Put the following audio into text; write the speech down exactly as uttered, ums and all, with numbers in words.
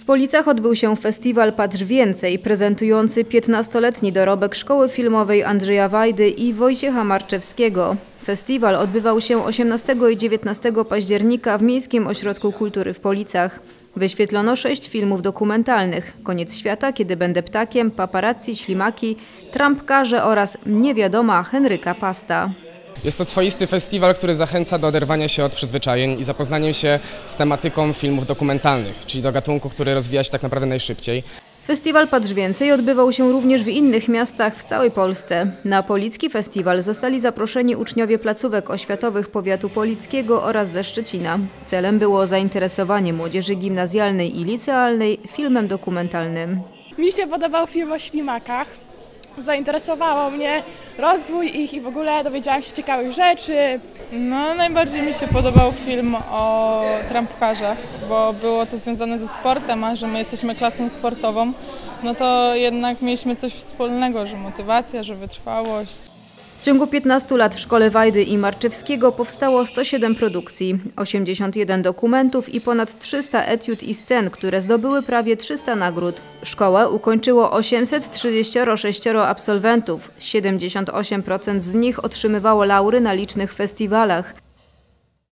W Policach odbył się festiwal Patrz Więcej, prezentujący piętnastoletni dorobek Szkoły Filmowej Andrzeja Wajdy i Wojciecha Marczewskiego. Festiwal odbywał się osiemnastego i dziewiętnastego października w Miejskim Ośrodku Kultury w Policach. Wyświetlono sześć filmów dokumentalnych: Koniec świata, Kiedy będę ptakiem, Paparazzi, Ślimaki, Trampkarze oraz Niewiadoma Henryka Pasta. Jest to swoisty festiwal, który zachęca do oderwania się od przyzwyczajeń i zapoznaniem się z tematyką filmów dokumentalnych, czyli do gatunku, który rozwija się tak naprawdę najszybciej. Festiwal Patrz Więcej odbywał się również w innych miastach w całej Polsce. Na Policki Festiwal zostali zaproszeni uczniowie placówek oświatowych powiatu polickiego oraz ze Szczecina. Celem było zainteresowanie młodzieży gimnazjalnej i licealnej filmem dokumentalnym. Mi się podobał film o ślimakach. Zainteresowało mnie rozwój ich i w ogóle dowiedziałam się ciekawych rzeczy. No, najbardziej mi się podobał film o trampkarzach, bo było to związane ze sportem, a że my jesteśmy klasą sportową, no to jednak mieliśmy coś wspólnego, że motywacja, że wytrwałość. W ciągu piętnastu lat w Szkole Wajdy i Marczewskiego powstało sto siedem produkcji, osiemdziesiąt jeden dokumentów i ponad trzysta etiud i scen, które zdobyły prawie trzysta nagród. Szkołę ukończyło osiemset trzydzieści sześć absolwentów, siedemdziesiąt osiem procent z nich otrzymywało laury na licznych festiwalach.